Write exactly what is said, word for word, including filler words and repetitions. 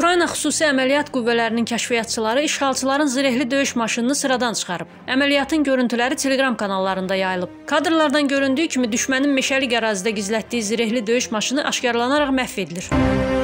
Ukrayna xüsusi əməliyyat qüvvələrinin kəşfiyyatçıları işğalçıların zirehli döyüş maşınını sıradan çıxarıb. Əməliyyatın görüntüləri Telegram kanallarında yayılıb. Kadrlardan göründüyü kimi düşmənin meşəlik ərazidə gizlətdiyi zirehli döyüş maşını aşkarlanaraq məhv edilir.